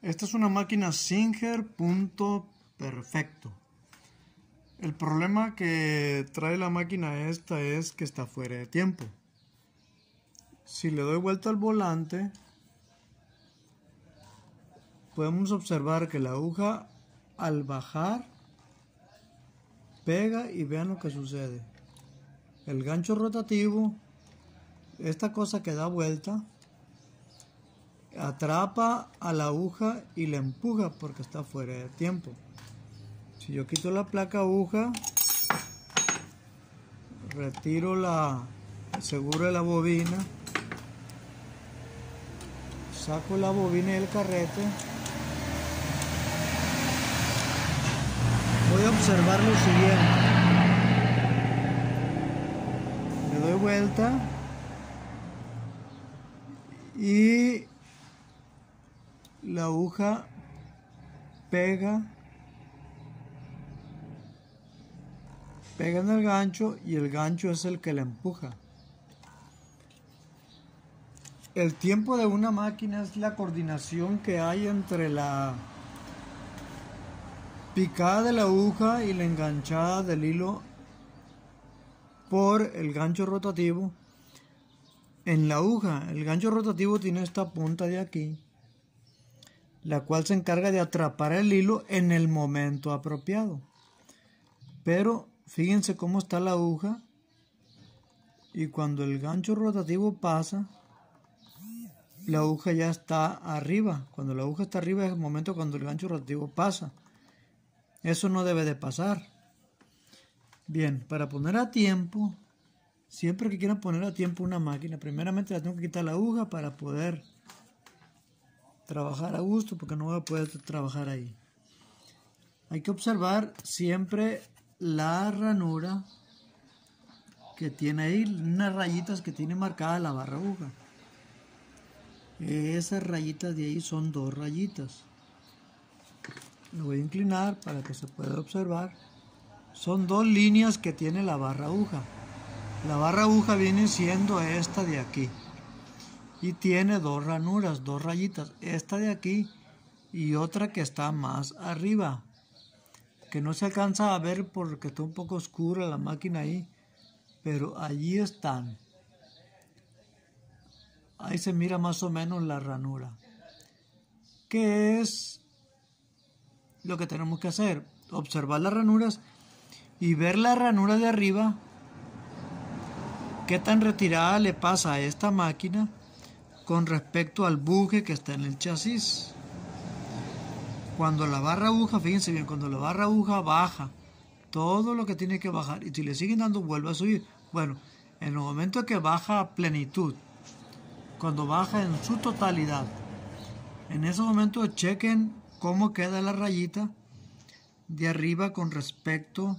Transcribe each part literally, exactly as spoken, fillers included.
Esta es una máquina Singer punto perfecto. El problema que trae la máquina esta es que está fuera de tiempo. Si le doy vuelta al volante, podemos observar que la aguja al bajar pega y vean lo que sucede. El gancho rotativo, esta cosa que da vuelta, atrapa a la aguja y la empuja porque está fuera de tiempo. Si yo quito la placa aguja, retiro la seguro de la bobina, saco la bobina del carrete, voy a observar lo siguiente. Le doy vuelta y la aguja pega pega en el gancho y el gancho es el que la empuja. El tiempo de una máquina es la coordinación que hay entre la picada de la aguja y la enganchada del hilo por el gancho rotativo. En la aguja, el gancho rotativo tiene esta punta de aquí, la cual se encarga de atrapar el hilo en el momento apropiado. Pero fíjense cómo está la aguja, y cuando el gancho rotativo pasa, la aguja ya está arriba. Cuando la aguja está arriba es el momento cuando el gancho rotativo pasa. Eso no debe de pasar. Bien, para poner a tiempo, siempre que quieran poner a tiempo una máquina, primeramente la tengo que quitar la aguja para poder trabajar a gusto, porque no voy a poder trabajar ahí. Hay que observar siempre la ranura que tiene ahí, unas rayitas que tiene marcada la barra aguja. Esas rayitas de ahí son dos rayitas. Lo voy a inclinar para que se pueda observar. Son dos líneas que tiene la barra aguja. La barra aguja viene siendo esta de aquí. Y tiene dos ranuras, dos rayitas. Esta de aquí y otra que está más arriba, que no se alcanza a ver porque está un poco oscura la máquina ahí, pero allí están. Ahí se mira más o menos la ranura. ¿Qué es lo que tenemos que hacer? Observar las ranuras y ver la ranura de arriba, qué tan retirada le pasa a esta máquina con respecto al buje que está en el chasis. Cuando la barra aguja, fíjense bien, cuando la barra aguja baja todo lo que tiene que bajar, y si le siguen dando vuelve a subir. Bueno, en el momento que baja a plenitud, cuando baja en su totalidad, en ese momento chequen cómo queda la rayita de arriba con respecto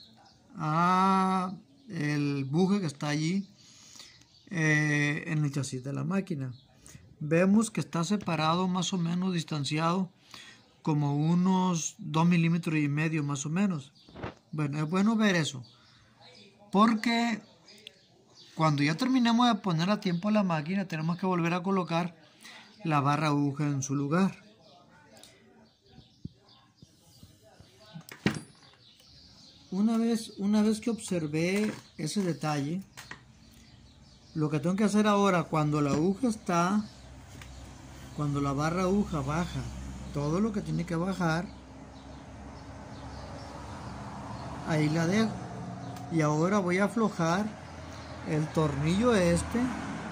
a el buje que está allí eh, en el chasis de la máquina. Vemos que está separado, más o menos distanciado, como unos dos milímetros y medio más o menos. Bueno, es bueno ver eso, porque cuando ya terminemos de poner a tiempo la máquina, tenemos que volver a colocar la barra aguja en su lugar. Una vez, una vez que observé ese detalle, lo que tengo que hacer ahora, cuando la aguja está, cuando la barra aguja baja todo lo que tiene que bajar, ahí la dejo. Y ahora voy a aflojar el tornillo este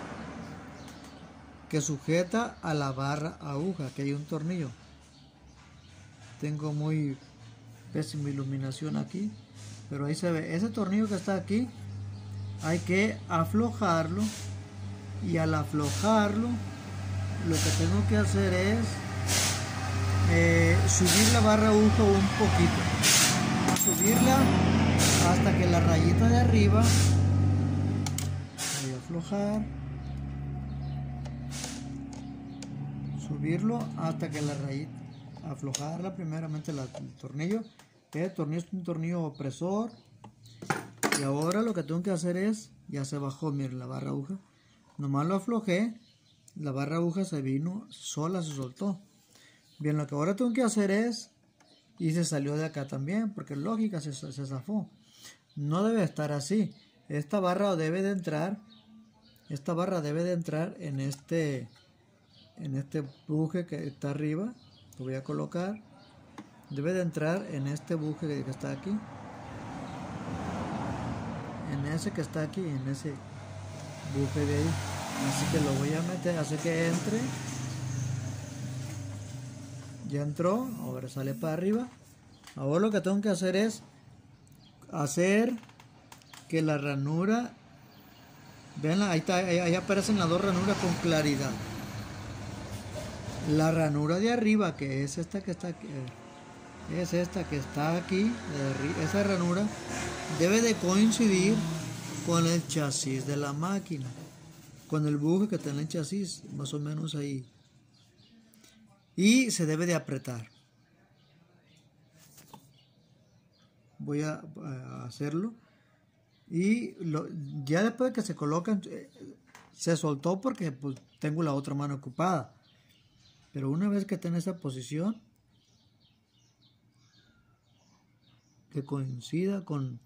que sujeta a la barra aguja, que hay un tornillo. Tengo muy pésima iluminación aquí, pero ahí se ve. Ese tornillo que está aquí hay que aflojarlo, y al aflojarlo lo que tengo que hacer es eh, subir la barra aguja un poquito, subirla hasta que la rayita de arriba, voy a aflojar, subirlo hasta que la rayita, aflojarla primeramente la, el tornillo. El tornillo es un tornillo opresor, y ahora lo que tengo que hacer es, ya se bajó, miren la barra aguja, nomás lo aflojé, la barra aguja se vino sola, se soltó. Bien, lo que ahora tengo que hacer es, y se salió de acá también, porque lógica se, se zafó. No debe estar así. Esta barra debe de entrar, esta barra debe de entrar en este, en este buje que está arriba. Lo voy a colocar. Debe de entrar en este buje que está aquí. En ese que está aquí, en ese buje de ahí. Así que lo voy a meter, hace que entre. Ya entró, ahora sale para arriba. Ahora lo que tengo que hacer es hacer que la ranura, vean, ahí, está, ahí, ahí aparecen las dos ranuras con claridad. La ranura de arriba, que es esta que está aquí, es esta que está aquí, esa ranura debe de coincidir con el chasis de la máquina, con el buje que está en el chasis, más o menos ahí. Y se debe de apretar. Voy a, a hacerlo. Y lo, ya después de que se colocan, se soltó porque pues, tengo la otra mano ocupada. Pero una vez que está en esa posición, que coincida con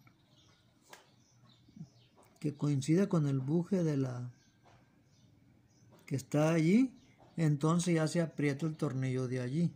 que coincida con el buje de la que está allí, entonces ya se aprieta el tornillo de allí.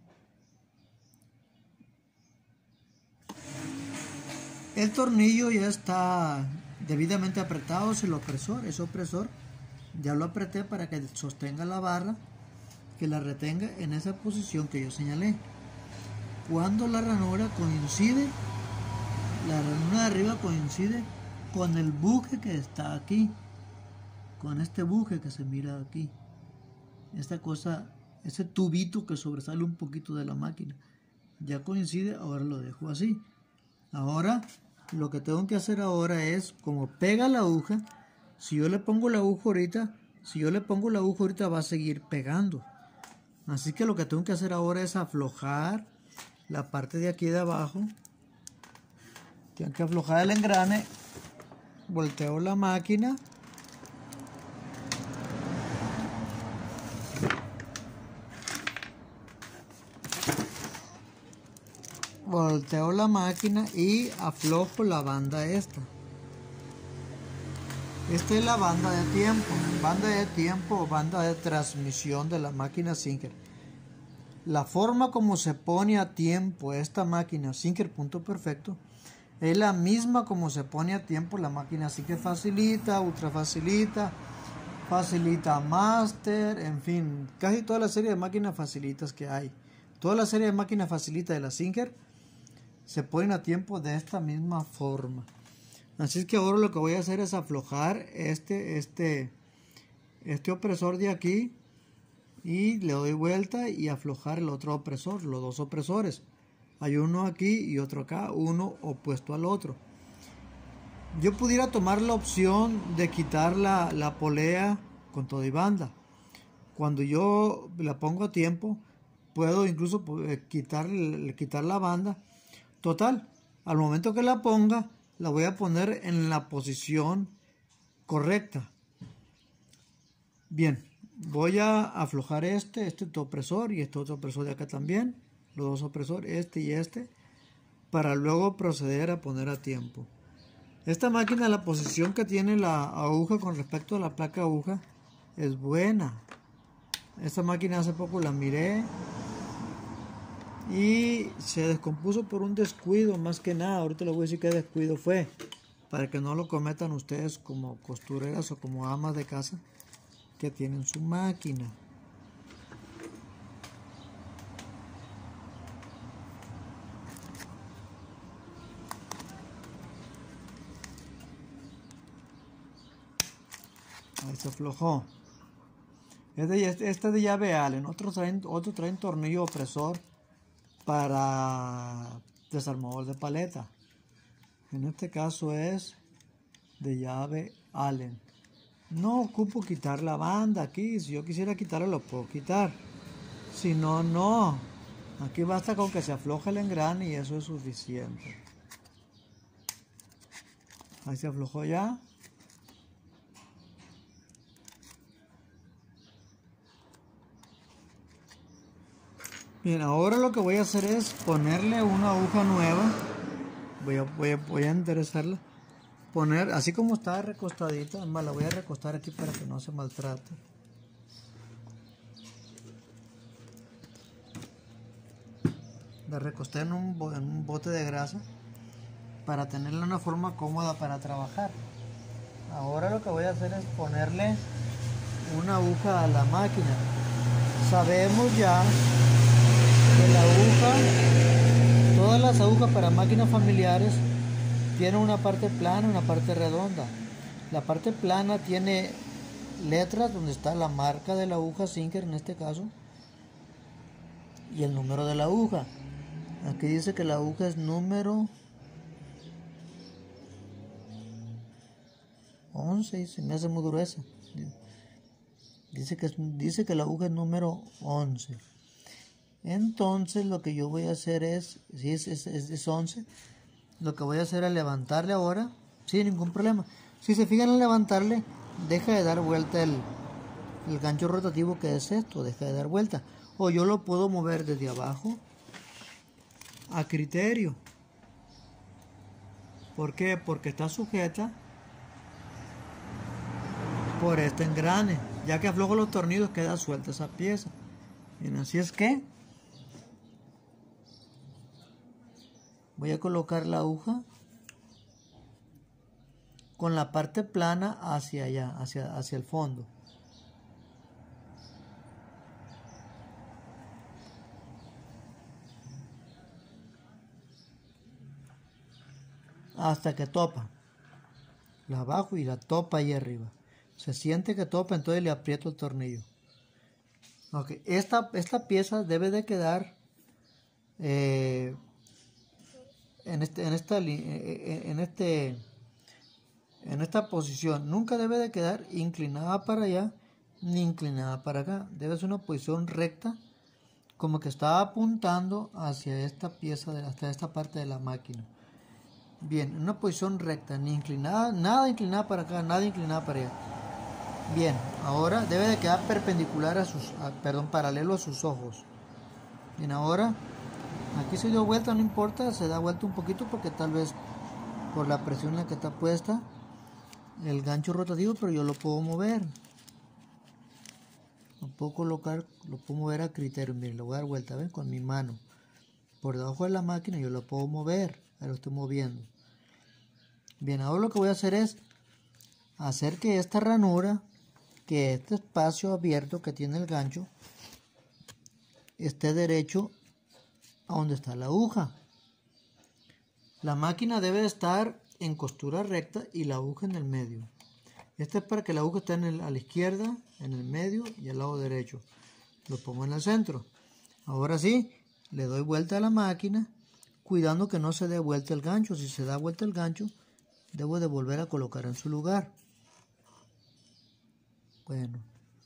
El tornillo ya está debidamente apretado, es el opresor, ese opresor ya lo apreté para que sostenga la barra, que la retenga en esa posición que yo señalé. Cuando la ranura coincide, la ranura de arriba coincide con el buje que está aquí, con este buje que se mira aquí, esta cosa, ese tubito que sobresale un poquito de la máquina, ya coincide, ahora lo dejo así. Ahora lo que tengo que hacer ahora es, como pega la aguja, si yo le pongo la aguja ahorita, si yo le pongo la aguja ahorita va a seguir pegando. Así que lo que tengo que hacer ahora es aflojar la parte de aquí de abajo. Tengo que aflojar el engrane, volteo la máquina. Volteo la máquina y aflojo la banda esta. Esta es la banda de tiempo, banda de tiempo o banda de transmisión de la máquina Singer. La forma como se pone a tiempo esta máquina Singer punto perfecto es la misma como se pone a tiempo la máquina Singer Facilita, Ultra Facilita, Facilita Master, en fin, casi toda la serie de máquinas facilitas que hay. Toda la serie de máquinas facilitas de la Singer se ponen a tiempo de esta misma forma. Así es que ahora lo que voy a hacer es aflojar este, este, este opresor de aquí y le doy vuelta y aflojar el otro opresor, los dos opresores. Hay uno aquí y otro acá, uno opuesto al otro. Yo pudiera tomar la opción de quitar la, la polea con todo y banda. Cuando yo la pongo a tiempo, puedo incluso quitar, quitar la banda. Total, al momento que la ponga, la voy a poner en la posición correcta. Bien, voy a aflojar este, este opresor y este otro opresor de acá también, los dos opresores, este y este, para luego proceder a poner a tiempo. Esta máquina, la posición que tiene la aguja con respecto a la placa aguja es buena. Esta máquina hace poco la miré y se descompuso por un descuido, más que nada. Ahorita les voy a decir qué descuido fue, para que no lo cometan ustedes como costureras o como amas de casa que tienen su máquina. Ahí se aflojó. Este, este es de llave Allen. Otros traen, otros traen tornillo opresor para desarmador de paleta. En este caso es de llave Allen. No ocupo quitar la banda aquí. Si yo quisiera quitarla, lo puedo quitar. Si no, no. Aquí basta con que se afloje el engrane y eso es suficiente. Ahí se aflojó ya. Bien, ahora lo que voy a hacer es ponerle una aguja nueva. Voy a, voy a, voy a enderezarla. Poner, así como está recostadita, además la voy a recostar aquí para que no se maltrate. La recosté en un, en un bote de grasa para tenerla una forma cómoda para trabajar. Ahora lo que voy a hacer es ponerle una aguja a la máquina. Sabemos ya que la aguja, todas las agujas para máquinas familiares tienen una parte plana y una parte redonda. La parte plana tiene letras donde está la marca de la aguja Singer en este caso y el número de la aguja. Aquí dice que la aguja es número once y se me hace muy gruesa. Dice que, dice que la aguja es número once. Entonces lo que yo voy a hacer es, si es, es, es, es once, lo que voy a hacer es levantarle ahora, sin ningún problema. Si se fijan al levantarle, deja de dar vuelta el, el gancho rotativo que es esto, deja de dar vuelta. O yo lo puedo mover desde abajo a criterio. ¿Por qué? Porque está sujeta por este engrane. Ya que aflojo los tornillos queda suelta esa pieza. Bien, así es que voy a colocar la aguja con la parte plana hacia allá, hacia, hacia el fondo. Hasta que topa. La bajo y la topa ahí arriba. Se siente que topa, entonces le aprieto el tornillo. Ok, esta, esta pieza debe de quedar eh, en, este, en, esta, en, este, en esta posición. Nunca debe de quedar inclinada para allá ni inclinada para acá. Debe ser una posición recta, como que está apuntando hacia esta pieza, de, hasta esta parte de la máquina. Bien, una posición recta, ni inclinada, nada inclinada para acá, nada inclinada para allá. Bien, ahora debe de quedar perpendicular a sus, a, perdón, paralelo a sus ojos. Bien, ahora aquí se dio vuelta, no importa, se da vuelta un poquito porque tal vez por la presión en la que está puesta el gancho rotativo, pero yo lo puedo mover. Lo puedo colocar, lo puedo mover a criterio. Miren, lo voy a dar vuelta, ¿ven? Con mi mano. Por debajo de la máquina yo lo puedo mover. Ahí lo estoy moviendo. Bien, ahora lo que voy a hacer es hacer que esta ranura, que este espacio abierto que tiene el gancho, esté derecho a donde está la aguja. La máquina debe estar en costura recta y la aguja en el medio. Este es para que la aguja esté en el, a la izquierda, en el medio y al lado derecho. Lo pongo en el centro. Ahora sí, le doy vuelta a la máquina, cuidando que no se dé vuelta el gancho. Si se da vuelta el gancho, debo de volver a colocar en su lugar. Bueno.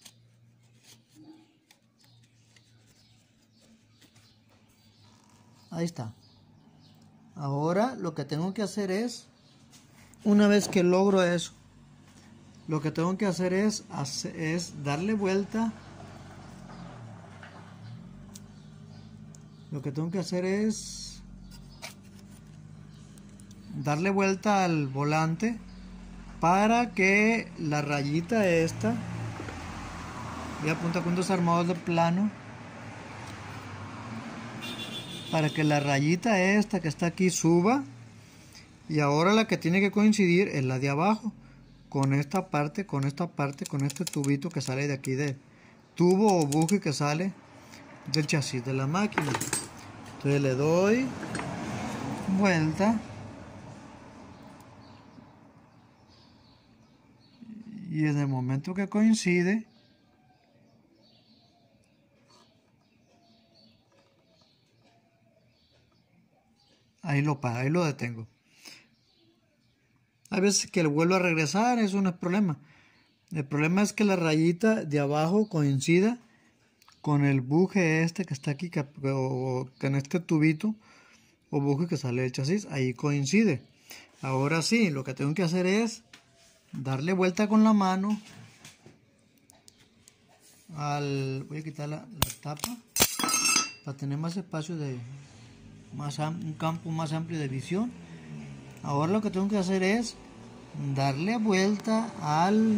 Ahí está. Ahora lo que tengo que hacer es, una vez que logro eso, lo que tengo que hacer es, hacer, es darle vuelta. Lo que tengo que hacer es darle vuelta al volante para que la rayita esta, voy a apuntar con dos armados de plano, para que la rayita esta que está aquí suba, y ahora la que tiene que coincidir es la de abajo, con esta parte, con esta parte, con este tubito que sale de aquí, de tubo o buje que sale del chasis de la máquina. Entonces le doy vuelta y en el momento que coincide, ahí lo paro, ahí lo detengo. Hay veces que le vuelvo a regresar, eso no es problema. El problema es que la rayita de abajo coincida con el buje este que está aquí, que, o, que en este tubito o buje que sale del chasis, ahí coincide. Ahora sí, lo que tengo que hacer es darle vuelta con la mano al, voy a quitar la, la tapa, para tener más espacio de más un campo más amplio de visión. Ahora lo que tengo que hacer es darle vuelta al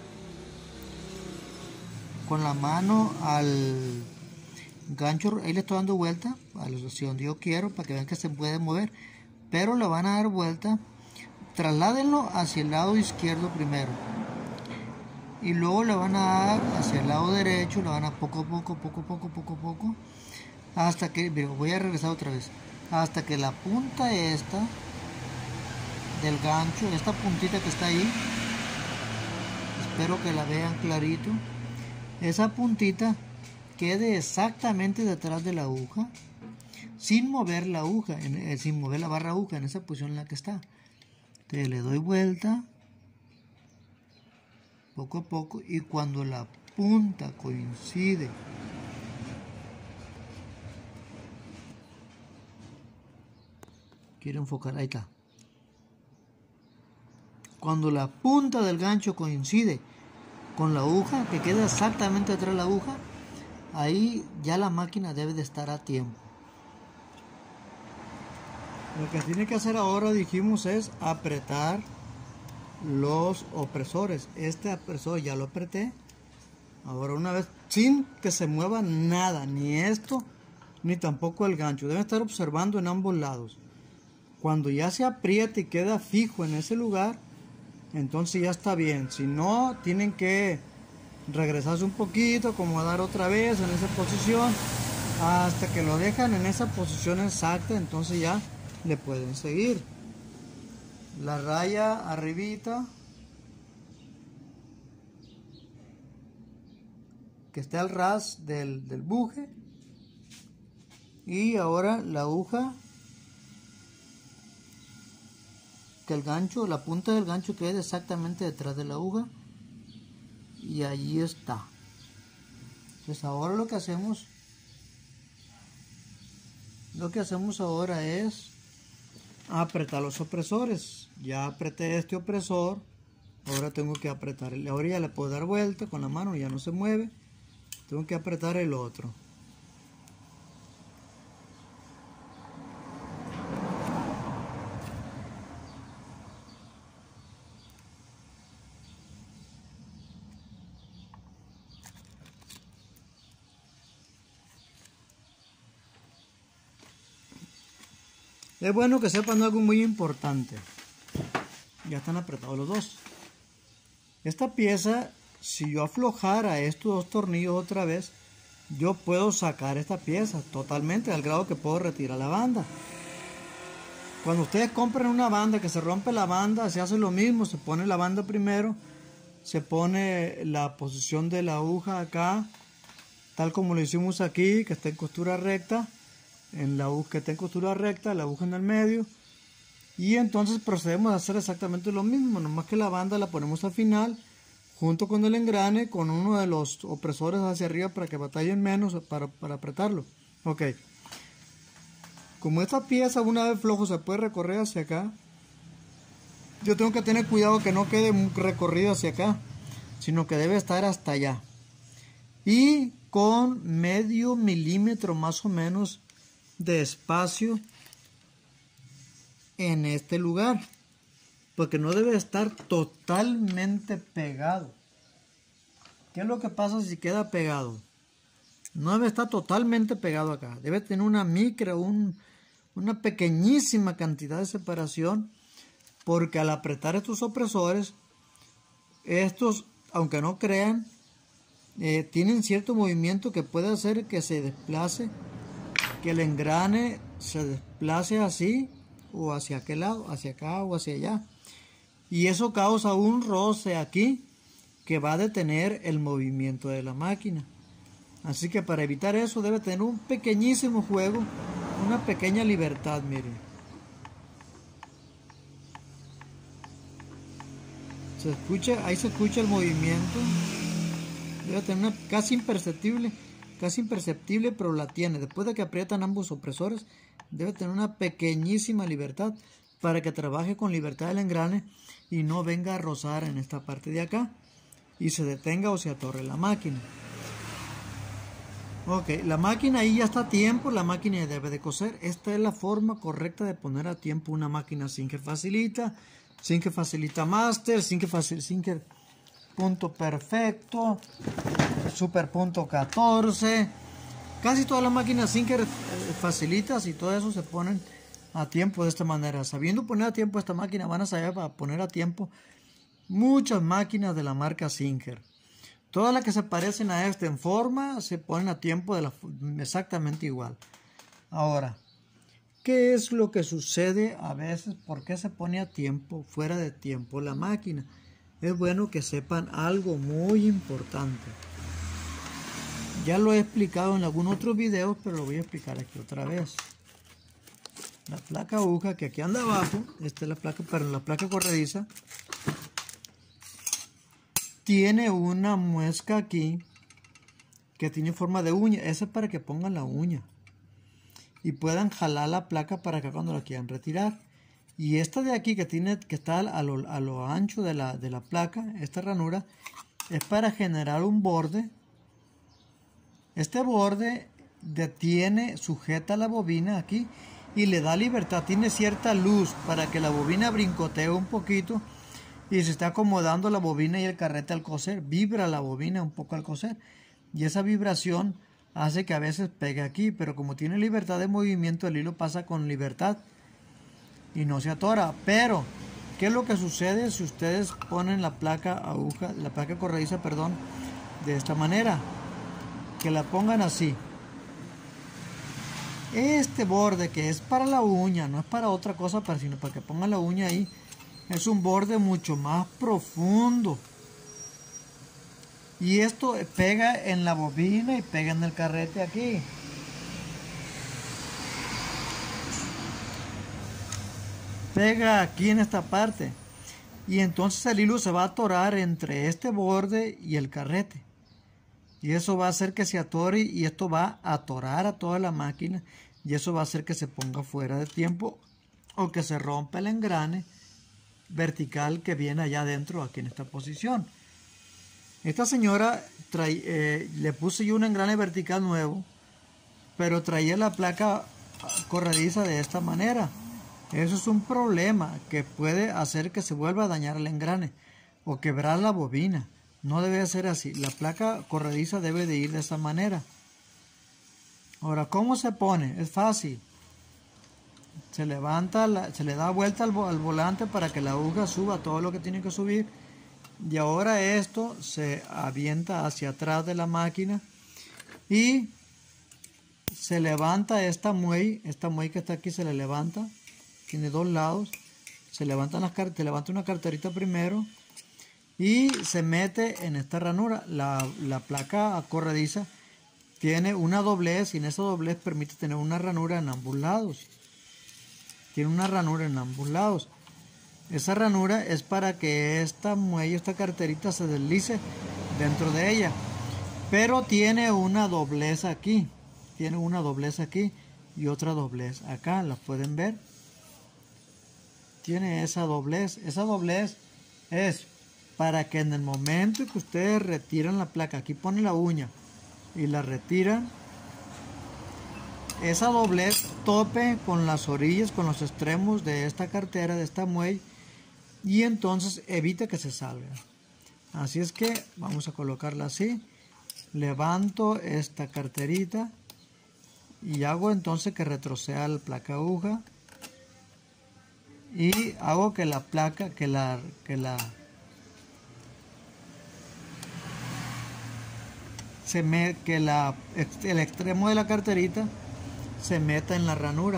con la mano al gancho. Ahí le estoy dando vuelta hacia donde yo quiero para que vean que se puede mover, pero le van a dar vuelta. Trasládenlo hacia el lado izquierdo primero y luego le van a dar hacia el lado derecho. Le van a poco a poco, poco a poco, poco a poco, hasta que, voy a regresar otra vez, hasta que la punta esta del gancho, esta puntita que está ahí, espero que la vean clarito, esa puntita quede exactamente detrás de la aguja, sin mover la aguja, en, eh, sin mover la barra aguja, en esa posición en la que está. Entonces le doy vuelta poco a poco, y cuando la punta coincide quiero enfocar, ahí está, cuando la punta del gancho coincide con la aguja, que queda exactamente detrás de la aguja, ahí ya la máquina debe de estar a tiempo. Lo que tiene que hacer ahora, dijimos, es apretar los opresores. Este opresor ya lo apreté. Ahora, una vez, sin que se mueva nada, ni esto, ni tampoco el gancho. Deben estar observando en ambos lados. Cuando ya se aprieta y queda fijo en ese lugar, entonces ya está bien. Si no, tienen que regresarse un poquito, acomodar otra vez en esa posición, hasta que lo dejan en esa posición exacta. Entonces ya le pueden seguir. La raya arribita, que esté al ras del, del buje, y ahora la aguja, que el gancho, la punta del gancho quede exactamente detrás de la aguja, y allí está. Entonces ahora lo que hacemos lo que hacemos ahora es apretar los opresores. Ya apreté este opresor, ahora tengo que apretar el, ahora ya le puedo dar vuelta con la mano, ya no se mueve, tengo que apretar el otro. Es bueno que sepan algo muy importante. Ya están apretados los dos. Esta pieza, si yo aflojara estos dos tornillos otra vez, yo puedo sacar esta pieza totalmente, al grado que puedo retirar la banda. Cuando ustedes compran una banda que se rompe la banda, se hace lo mismo. Se pone la banda primero, se pone la posición de la aguja acá, tal como lo hicimos aquí, que está en costura recta. En la aguja que está en costura recta, la aguja en el medio, y entonces procedemos a hacer exactamente lo mismo, nomás que la banda la ponemos al final junto con el engrane, con uno de los opresores hacia arriba para que batallen menos para, para apretarlo. Ok, como esta pieza una vez flojo se puede recorrer hacia acá, yo tengo que tener cuidado que no quede recorrido hacia acá, sino que debe estar hasta allá, y con medio milímetro más o menos de espacio en este lugar, porque no debe estar totalmente pegado. ¿Qué es lo que pasa si queda pegado? No debe estar totalmente pegado acá, debe tener una micro, un, una pequeñísima cantidad de separación, porque al apretar estos opresores, estos, aunque no crean, eh, tienen cierto movimiento que puede hacer que se desplace, que el engrane se desplace así o hacia aquel lado, hacia acá o hacia allá, y eso causa un roce aquí que va a detener el movimiento de la máquina. Así que para evitar eso debe tener un pequeñísimo juego, una pequeña libertad. Miren, se escucha, ahí se escucha el movimiento, debe tener una casi imperceptible casi imperceptible, pero la tiene. Después de que aprietan ambos opresores, debe tener una pequeñísima libertad para que trabaje con libertad el engrane y no venga a rozar en esta parte de acá y se detenga o se atorre la máquina. Ok, la máquina ahí ya está a tiempo, la máquina ya debe de coser. Esta es la forma correcta de poner a tiempo una máquina Singer Facilita, Singer Facilita Master, Singer Facilita, Singer Punto Perfecto, Super Punto catorce. Casi todas las máquinas Singer Facilitas y todo eso se ponen a tiempo de esta manera. Sabiendo poner a tiempo esta máquina, van a saber para poner a tiempo muchas máquinas de la marca Singer. Todas las que se parecen a esta en forma se ponen a tiempo de la, exactamente igual. Ahora, ¿qué es lo que sucede a veces? ¿Por qué se pone a tiempo, fuera de tiempo la máquina? Es bueno que sepan algo muy importante. Ya lo he explicado en algún otro video, pero lo voy a explicar aquí otra vez. La placa aguja que aquí anda abajo, esta es la placa, pero la placa corrediza, tiene una muesca aquí que tiene forma de uña. Esa es para que pongan la uña y puedan jalar la placa para acá cuando la quieran retirar. Y esta de aquí que tiene que está a lo, a lo ancho de la, de la placa, esta ranura, es para generar un borde. Este borde detiene, sujeta la bobina aquí y le da libertad. Tiene cierta luz para que la bobina brincotee un poquito y se está acomodando la bobina y el carrete al coser. Vibra la bobina un poco al coser y esa vibración hace que a veces pegue aquí, pero como tiene libertad de movimiento, el hilo pasa con libertad y no se atora. Pero ¿qué es lo que sucede si ustedes ponen la placa aguja, la placa corrediza, perdón, de esta manera? Que la pongan así. Este borde que es para la uña, no es para otra cosa, sino para que pongan la uña ahí, es un borde mucho más profundo. Y esto pega en la bobina y pega en el carrete aquí. Pega aquí en esta parte. Y entonces el hilo se va a atorar entre este borde y el carrete. Y eso va a hacer que se atore y esto va a atorar a toda la máquina. Y eso va a hacer que se ponga fuera de tiempo o que se rompa el engrane vertical que viene allá adentro, aquí en esta posición. Esta señora trae, eh, le puse yo un engrane vertical nuevo, pero traía la placa corrediza de esta manera. Eso es un problema que puede hacer que se vuelva a dañar el engrane o quebrar la bobina. No debe ser así. La placa corrediza debe de ir de esa manera. Ahora, ¿cómo se pone? Es fácil. Se levanta, la, se le da vuelta al, al volante para que la aguja suba todo lo que tiene que subir. Y ahora esto se avienta hacia atrás de la máquina y se levanta esta muelle, esta muelle que está aquí se le levanta, tiene dos lados, se levantan las se levanta una carterita primero y se mete en esta ranura. La, la placa corrediza tiene una doblez y en esa doblez permite tener una ranura en ambos lados. Tiene una ranura en ambos lados. Esa ranura es para que esta muelle, esta carterita se deslice dentro de ella. Pero tiene una doblez aquí. Tiene una doblez aquí y otra doblez acá. ¿Las pueden ver? Tiene esa doblez. Esa doblez es para que en el momento que ustedes retiran la placa, aquí pone la uña y la retiran, esa doblez tope con las orillas, con los extremos de esta cartera, de esta muelle, y entonces evita que se salga. Así es que vamos a colocarla así. Levanto esta carterita y hago entonces que retroceda la placa aguja y hago que la placa, que la, que la se me, que la, el extremo de la carterita se meta en la ranura,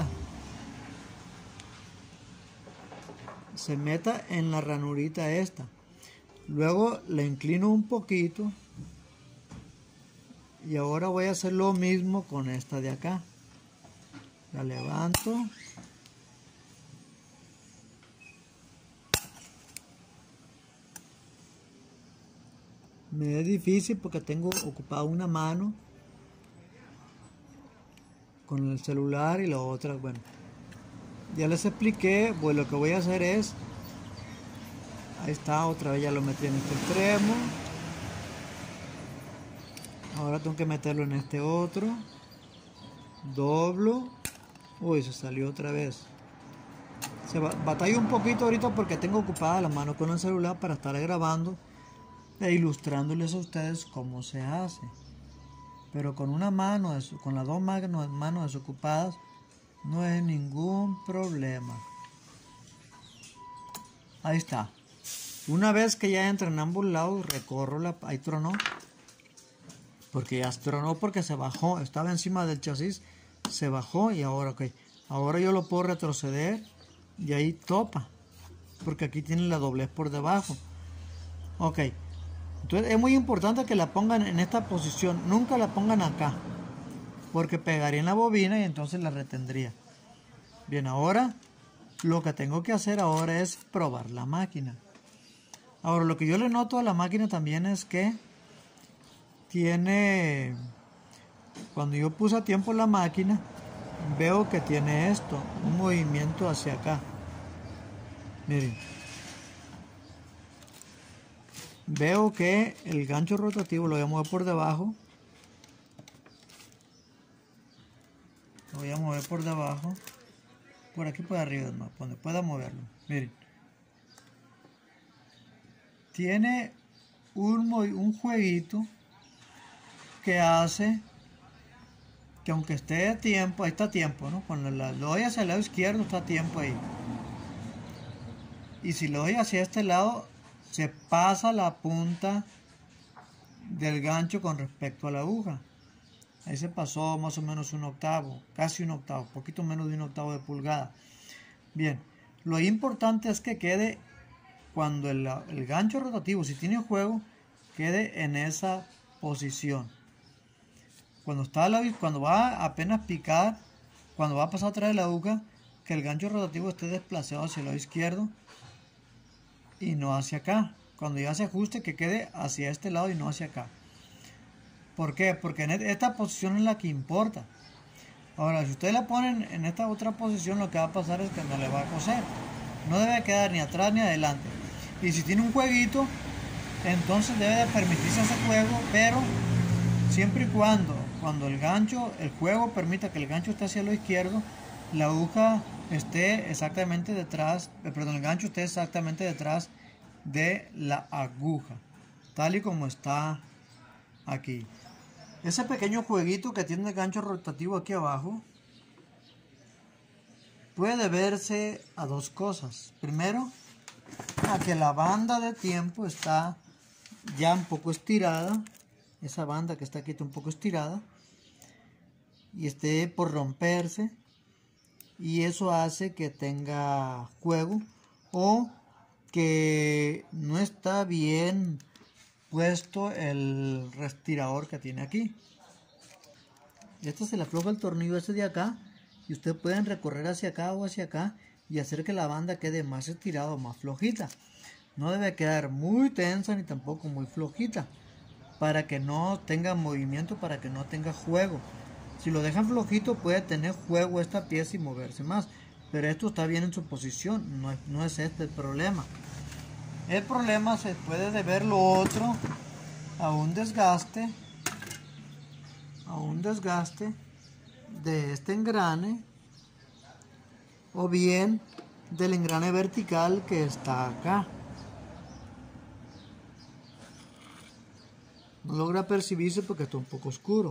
se meta en la ranurita esta. Luego la inclino un poquito y ahora voy a hacer lo mismo con esta de acá. La levanto, me es difícil porque tengo ocupada una mano con el celular y la otra, bueno, ya les expliqué. Pues lo que voy a hacer es, ahí está, otra vez ya lo metí en este extremo, Ahora tengo que meterlo en este otro. Doblo. Uy, se salió otra vez. Se batalla un poquito ahorita porque tengo ocupada la mano con el celular para estar grabando e ilustrándoles a ustedes cómo se hace. Pero con una mano, con las dos manos desocupadas, no es ningún problema. Ahí está. Una vez que ya entra en ambos lados, recorro la... Ahí tronó. Porque ya tronó porque se bajó. Estaba encima del chasis, se bajó y ahora, ok. Ahora yo lo puedo retroceder y ahí topa. Porque aquí tiene la doblez por debajo. Ok. Entonces es muy importante que la pongan en esta posición. Nunca la pongan acá. Porque pegaría en la bobina y entonces la retendría. Bien, ahora lo que tengo que hacer ahora es probar la máquina. Ahora lo que yo le noto a la máquina también es que tiene, cuando yo puse a tiempo la máquina, veo que tiene esto, un movimiento hacia acá. Miren. Veo que el gancho rotativo lo voy a mover por debajo. Lo voy a mover por debajo. Por aquí por arriba, más, donde pueda moverlo. Miren. Tiene un, un jueguito que hace que aunque esté a tiempo, ahí está a tiempo, ¿no? Cuando lo doy hacia el lado izquierdo está a tiempo ahí. Y si lo doy hacia este lado, se pasa la punta del gancho con respecto a la aguja. Ahí se pasó más o menos un octavo, casi un octavo, poquito menos de un octavo de pulgada. Bien, lo importante es que quede, cuando el, el gancho rotativo, si tiene juego, quede en esa posición. Cuando, está la, cuando va a apenas picar, cuando va a pasar atrás de la aguja, que el gancho rotativo esté desplazado hacia el lado izquierdo y no hacia acá. Cuando ya se ajuste, que quede hacia este lado y no hacia acá. ¿Por qué? Porque en esta posición es la que importa. Ahora, si ustedes la ponen en esta otra posición, lo que va a pasar es que no le va a coser. No debe quedar ni atrás ni adelante. Y si tiene un jueguito, entonces debe de permitirse ese juego, pero siempre y cuando, cuando el gancho, el juego permita que el gancho esté hacia lo izquierdo, la aguja esté exactamente detrás, eh, perdón, el gancho esté exactamente detrás de la aguja, tal y como está aquí. Ese pequeño jueguito que tiene el gancho rotativo aquí abajo puede deberse a dos cosas. Primero, a que la banda de tiempo está ya un poco estirada. Esa banda que está aquí está un poco estirada y esté por romperse, y eso hace que tenga juego, o que no está bien puesto el respirador que tiene aquí. Esto se le afloja el tornillo ese de acá y ustedes pueden recorrer hacia acá o hacia acá y hacer que la banda quede más estirada o más flojita. No debe quedar muy tensa ni tampoco muy flojita, para que no tenga movimiento, para que no tenga juego. Si lo dejan flojito puede tener juego esta pieza y moverse más, pero esto está bien en su posición, no es, no es este el problema. El problema se puede deber lo otro a un desgaste, a un desgaste de este engrane, o bien del engrane vertical que está acá. No logra percibirse porque está un poco oscuro,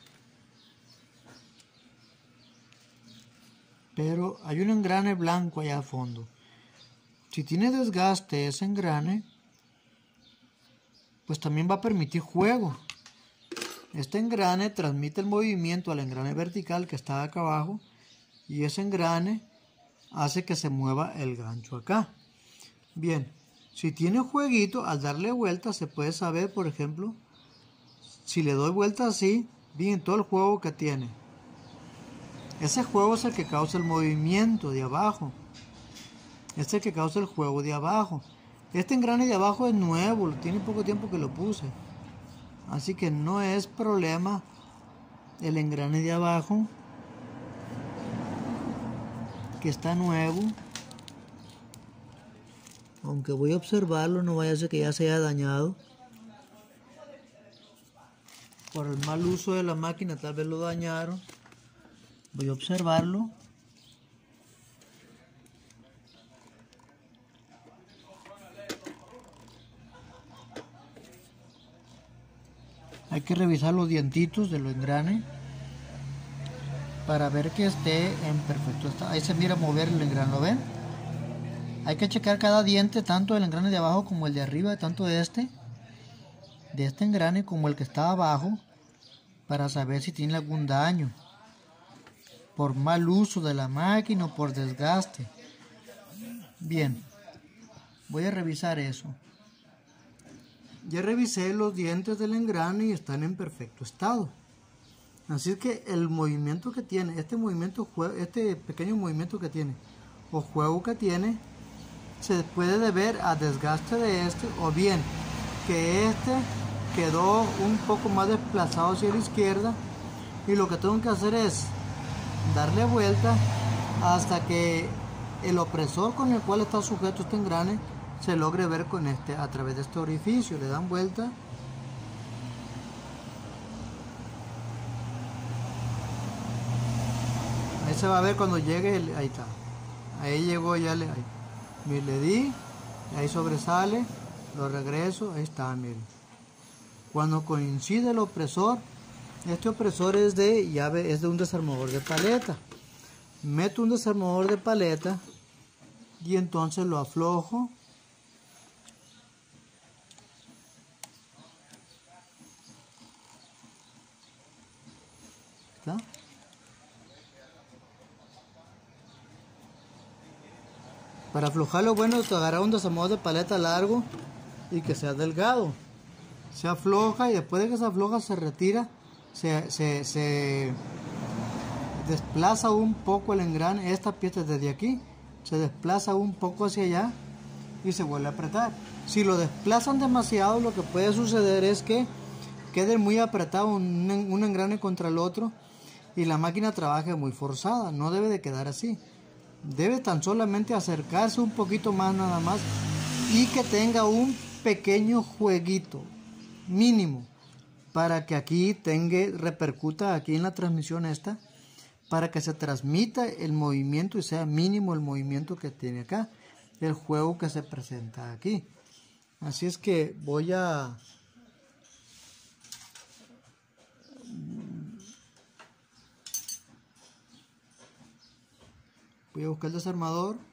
pero hay un engrane blanco allá al fondo. Si tiene desgaste ese engrane, pues también va a permitir juego. Este engrane transmite el movimiento al engrane vertical que está acá abajo, y ese engrane hace que se mueva el gancho acá. Bien, si tiene jueguito, al darle vuelta se puede saber, por ejemplo, si le doy vuelta así, bien, todo el juego que tiene. Ese juego es el que causa el movimiento de abajo. Este es el que causa el juego de abajo. Este engrane de abajo es nuevo, tiene poco tiempo que lo puse. Así que no es problema el engrane de abajo, que está nuevo. Aunque voy a observarlo, no vaya a ser que ya se haya dañado. por el mal uso de la máquina tal vez lo dañaron. Voy a observarlo. Hay que revisar los dientitos de los engranes para ver que esté en perfecto estado. Ahí se mira mover el engrane, ¿lo ven? Hay que checar cada diente, tanto el engrane de abajo como el de arriba, tanto este, de este engrane como el que está abajo, para saber si tiene algún daño por mal uso de la máquina o por desgaste. Bien, voy a revisar eso. Ya revisé los dientes del engrane y están en perfecto estado. Así que el movimiento que tiene, este movimiento, este pequeño movimiento que tiene o juego que tiene, se puede deber a desgaste de este, o bien que este quedó un poco más desplazado hacia la izquierda y lo que tengo que hacer es darle vuelta hasta que el opresor con el cual está sujeto este engrane se logre ver con este a través de este orificio. Le dan vuelta ahí se va a ver cuando llegue el, ahí está, ahí llegó ya, le, ahí. Mire, le di, ahí sobresale, lo regreso, ahí está, miren. Cuando coincide el opresor, este opresor es de llave, es de un desarmador de paleta. Meto un desarmador de paleta y entonces lo aflojo. ¿Está? Para aflojarlo, bueno, es agarrar un desarmador de paleta largo y que sea delgado. Se afloja y después de que se afloja se retira, se, se, se desplaza un poco el engrane, esta pieza desde aquí, se desplaza un poco hacia allá y se vuelve a apretar. Si lo desplazan demasiado, lo que puede suceder es que quede muy apretado un, un engrane contra el otro y la máquina trabaje muy forzada. No debe de quedar así. Debe tan solamente acercarse un poquito más nada más y que tenga un pequeño jueguito mínimo para que aquí tenga, repercuta aquí en la transmisión esta, para que se transmita el movimiento y sea mínimo el movimiento que tiene acá, el juego que se presenta aquí. Así es que voy a voy a buscar el desarmador.